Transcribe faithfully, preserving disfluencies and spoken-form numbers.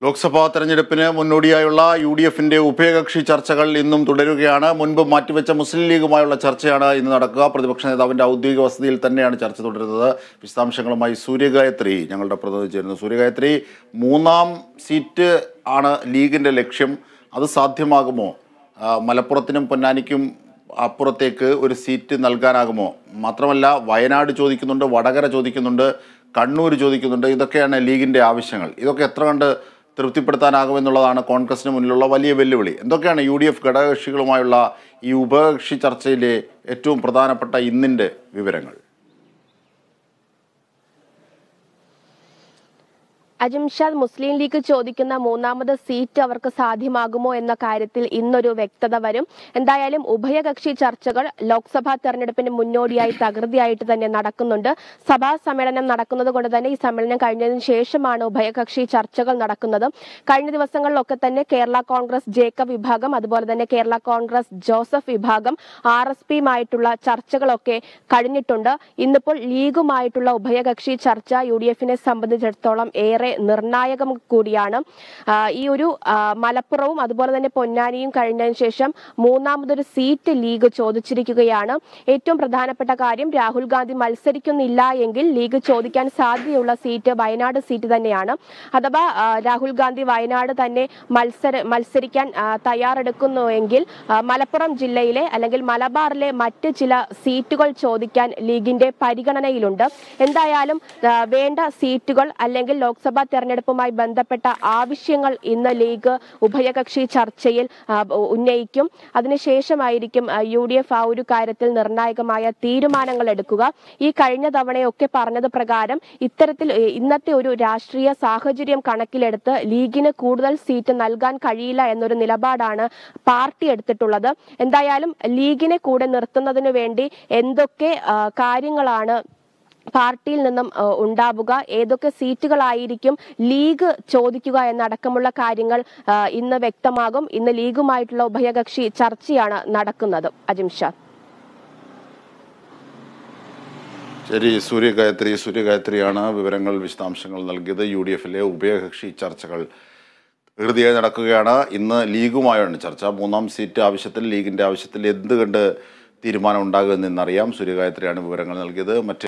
ലോക്സഭാ തെരഞ്ഞെടുപ്പിന് മുന്നോടിയായുള്ള U D എഫിന്റെ ഉഭയകക്ഷി ചർച്ചകൾ ഇന്നും തുടരുകയാണ്. മുൻപ് മാറ്റിവെച്ച മുസ്ലിം ലീഗുമായുള്ള ചർച്ചയാണ് ഇന്ന് നടക്കുക. പ്രതിപക്ഷ നേതാവിന്റെ ഔദ്യോഗിക വസതിയിൽ തന്നെയാണ് ചർച്ച തുടരുന്നത്. വിശദാംശങ്ങളുമായി സൂര്യഗായത്രി ഞങ്ങളുടെ പ്രതിനിധി ചേരുന്നു. സൂര്യഗായത്രി, മൂന്നാം സീറ്റ് ആണ് ലീഗിന്റെ ലക്ഷ്യം. അത് സാധ്യമാകുമോ? മലപ്പുറത്തിനും പൊന്നാനിക്കും അപ്പുറത്തേക്ക് ഒരു സീറ്റ് നൽകാനാകുമോ? മാത്രമല്ല, വയനാട് ചോദിക്കുന്നുണ്ട്, വടകര ചോദിക്കുന്നുണ്ട്, കണ്ണൂർ ചോദിക്കുന്നുണ്ട്. ഇതൊക്കെയാണ് ലീഗിന്റെ ആവശ്യങ്ങൾ. ഇതൊക്കെ എത്ര കണ്ട് തൃപ്തിപ്പെടുത്താനാകുമെന്നുള്ളതാണ് കോൺഗ്രസിന് മുന്നിലുള്ള വലിയ വെല്ലുവിളി. എന്തൊക്കെയാണ് യു ഡി എഫ് ഘടകകക്ഷികളുമായുള്ള ഈ ഉഭയകക്ഷി ചർച്ചയിലെ ഏറ്റവും പ്രധാനപ്പെട്ട ഇന്നിൻ്റെ വിവരങ്ങൾ? അജിംഷാദ്, മുസ്ലിം ലീഗ് ചോദിക്കുന്ന മൂന്നാമത് സീറ്റ് അവർക്ക് സാധ്യമാകുമോ എന്ന കാര്യത്തിൽ ഇന്നൊരു വ്യക്തത വരും. എന്തായാലും ഉഭയകക്ഷി ചർച്ചകൾ ലോക്സഭാ തെരഞ്ഞെടുപ്പിന് മുന്നോടിയായി തകൃതിയായിട്ട് തന്നെ നടക്കുന്നുണ്ട്. സഭാ സമ്മേളനം നടക്കുന്നത് കൊണ്ട് തന്നെ ഈ സമ്മേളനം കഴിഞ്ഞതിന് ശേഷമാണ് ഉഭയകക്ഷി ചർച്ചകൾ നടക്കുന്നത്. കഴിഞ്ഞ ദിവസങ്ങളിലൊക്കെ തന്നെ കേരള കോൺഗ്രസ് ജേക്കബ് വിഭാഗം, അതുപോലെ തന്നെ കേരള കോൺഗ്രസ് ജോസഫ് വിഭാഗം, ആർ എസ് പിയുമായിട്ടുള്ള ചർച്ചകളൊക്കെ കഴിഞ്ഞിട്ടുണ്ട്. ഇന്നിപ്പോൾ ലീഗുമായിട്ടുള്ള ഉഭയകക്ഷി ചർച്ച യു ഡി എഫിനെ സംബന്ധിച്ചിടത്തോളം ഏറെ നിർണായകം കൂടിയാണ്. ഈ ഒരു മലപ്പുറവും അതുപോലെ തന്നെ പൊന്നാനിയും കഴിഞ്ഞതിന് ശേഷം മൂന്നാമതൊരു സീറ്റ് ലീഗ് ചോദിച്ചിരിക്കുകയാണ്. ഏറ്റവും പ്രധാനപ്പെട്ട കാര്യം, രാഹുൽ ഗാന്ധി മത്സരിക്കുന്നില്ല എങ്കിൽ ലീഗ് ചോദിക്കാൻ സാധ്യതയുള്ള സീറ്റ് വയനാട് സീറ്റ് തന്നെയാണ്. അഥവാ രാഹുൽ ഗാന്ധി വയനാട് തന്നെ മത്സര മത്സരിക്കാൻ തയ്യാറെടുക്കുന്നുവെങ്കിൽ മലപ്പുറം ജില്ലയിലെ അല്ലെങ്കിൽ മലബാറിലെ മറ്റ് ചില സീറ്റുകൾ ചോദിക്കാൻ ലീഗിന്റെ പരിഗണനയിലുണ്ട്. എന്തായാലും വേണ്ട സീറ്റുകൾ അല്ലെങ്കിൽ ലോക്സഭ തെരഞ്ഞെടുപ്പുമായി ബന്ധപ്പെട്ട ആവശ്യങ്ങൾ ഇന്ന് ലീഗ് ഉഭയകക്ഷി ചർച്ചയിൽ ഉന്നയിക്കും. അതിനുശേഷമായിരിക്കും യു ഡി എഫ് ആ ഒരു കാര്യത്തിൽ നിർണായകമായ തീരുമാനങ്ങൾ എടുക്കുക. ഈ കഴിഞ്ഞ തവണയൊക്കെ പറഞ്ഞത് പ്രകാരം ഇത്തരത്തിൽ ഇന്നത്തെ ഒരു രാഷ്ട്രീയ സാഹചര്യം കണക്കിലെടുത്ത് ലീഗിന് കൂടുതൽ സീറ്റ് നൽകാൻ കഴിയില്ല എന്നൊരു നിലപാടാണ് പാർട്ടി എടുത്തിട്ടുള്ളത്. എന്തായാലും ലീഗിനെ കൂടെ നിർത്തുന്നതിനു വേണ്ടി എന്തൊക്കെ കാര്യങ്ങളാണ് പാർട്ടിയിൽ നിന്നും ഉണ്ടാവുക, ഏതൊക്കെ സീറ്റുകളായിരിക്കും ലീഗ് ചോദിക്കുക എന്നടക്കമുള്ള കാര്യങ്ങൾ ഇന്ന് വ്യക്തമാകും. ഇന്ന് ലീഗുമായിട്ടുള്ള ഉഭയകക്ഷി ചർച്ചയാണ് നടക്കുന്നത്. അജിംഷാദ്. ശരി, സൂര്യഗായത്രി സൂര്യഗായത്രിയാണ് വിവരങ്ങൾ, വിശദാംശങ്ങൾ നൽകിയത്. യു ഡി എഫിലെ ഉഭയകക്ഷി ചർച്ചകൾ ധൃതിയായി നടക്കുകയാണ്. ഇന്ന് ലീഗുമായാണ് ചർച്ച. മൂന്നാം സീറ്റ് ആവശ്യത്തിൽ, ലീഗിന്റെ ആവശ്യത്തിൽ എന്ത് കണ്ട് തീരുമാനം ഉണ്ടാകുമെന്നറിയാം. സൂര്യഗായത്രിയാണ് വിവരങ്ങൾ നൽകിയത്. മറ്റ്